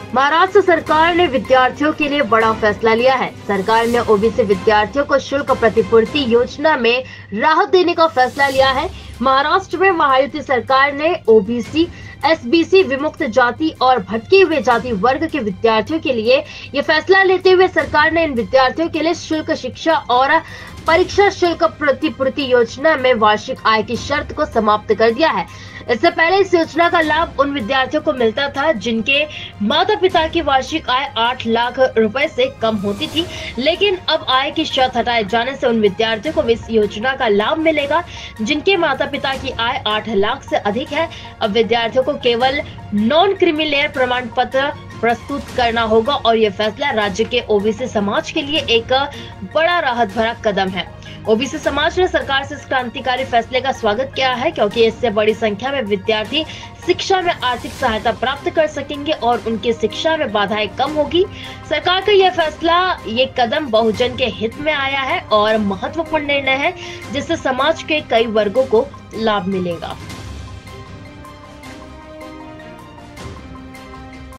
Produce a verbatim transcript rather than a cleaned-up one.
महाराष्ट्र सरकार ने विद्यार्थियों के लिए बड़ा फैसला लिया है। सरकार ने ओबीसी विद्यार्थियों को शुल्क प्रतिपूर्ति योजना में राहत देने का फैसला लिया है। महाराष्ट्र में महायुति सरकार ने ओबीसी, एसबीसी, विमुक्त जाति और भटके हुए जाति वर्ग के विद्यार्थियों के लिए ये फैसला लेते हुए सरकार ने इन विद्यार्थियों के लिए शुल्क शिक्षा और परीक्षा शुल्क प्रतिपूर्ति योजना में वार्षिक आय की शर्त को समाप्त कर दिया है। इससे पहले इस योजना का लाभ उन विद्यार्थियों को मिलता था जिनके माता पिता की वार्षिक आय आठ लाख रुपए से कम होती थी, लेकिन अब आय की शर्त हटाए जाने से उन विद्यार्थियों को इस योजना का लाभ मिलेगा जिनके माता पिता की आय आठ लाख से अधिक है। अब विद्यार्थियों को केवल नॉन क्रीमी प्रमाण पत्र प्रस्तुत करना होगा और ये फैसला राज्य के ओबीसी समाज के लिए एक बड़ा राहत भरा कदम है। ओबीसी समाज ने सरकार से इस क्रांतिकारी फैसले का स्वागत किया है, क्योंकि इससे बड़ी संख्या में विद्यार्थी शिक्षा में आर्थिक सहायता प्राप्त कर सकेंगे और उनकी शिक्षा में बाधाएं कम होगी। सरकार का यह फैसला, ये कदम बहुजन के हित में आया है और महत्वपूर्ण निर्णय है, जिससे समाज के कई वर्गों को लाभ मिलेगा।